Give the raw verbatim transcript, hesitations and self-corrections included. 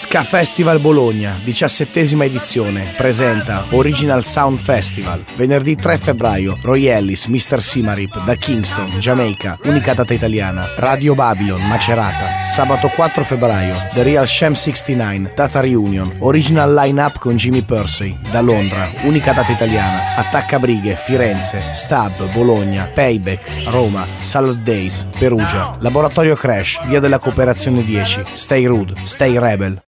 Ska Festival Bologna, diciassettesima edizione, presenta Original Sound Festival. Venerdì tre febbraio, Roy Ellis, mister Simarip, da Kingston, Giamaica, unica data italiana. Radio Babylon, Macerata. Sabato quattro febbraio, The Real Shem sessantanove, data reunion. Original line-up con Jimmy Pursey, da Londra, unica data italiana. Attacca Brighe, Firenze, Stab, Bologna, Payback, Roma, Salad Days, Perugia. Laboratorio Crash, via della Cooperazione dieci. Stay rude, stay rebel.